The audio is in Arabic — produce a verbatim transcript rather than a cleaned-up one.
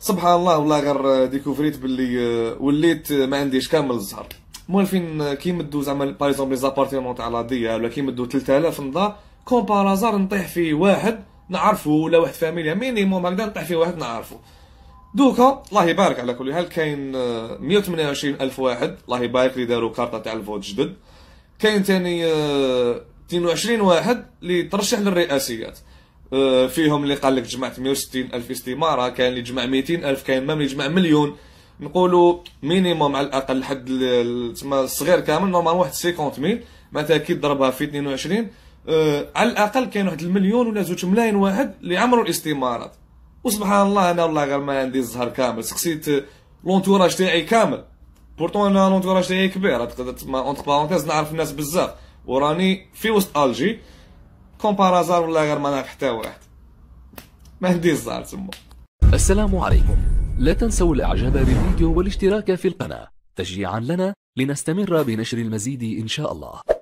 سبحان الله والله غير ديكوفريت باللي وليت ما عنديش كامل الزهر. موالفين كيمدو زعما باغ اكزومبل لي زابارتيمون تاع لا ديال ولا كيمدو ثلاثة آلاف نضا كون بارازار نطيح فيه واحد نعرفو ولا واحد فاميليا مينيموم هكذا نطيح فيه واحد نعرفو. دوكا الله يبارك على كل حال كاين مية وثمانية وعشرين ألف واحد الله يبارك لي داروا كارطه تاع الفوت جدد. كاين ثاني اثنين وعشرين واحد اللي ترشح للرئاسيات، فيهم اللي قال لك جمعت مية وستين ألف استماره، كاين اللي جمع ميتين ألف، كاين مام اللي جمع مليون. نقولوا مينيموم على الاقل حد تسمى الصغير كامل نورمال واحد خمسين ميل، معناتها كي تضربها في اثنين وعشرين أه على الاقل كاين واحد المليون ولا زوج ملايين واحد اللي عمروا الاستمارات. وسبحان الله انا والله غير ما عندي الزهر كامل، سقسيت لونتوراج تاعي كامل، بورتون انا لونتوراج تاعي كبير تسمى اونتر بارونتيز نعرف الناس بزاف وراني في وسط الجي كومبارازار والله غير ما نعرف حتى واحد، ما عندي الزهر تما. السلام عليكم، لا تنسوا الاعجاب بالفيديو والاشتراك في القناة تشجيعا لنا لنستمر بنشر المزيد ان شاء الله.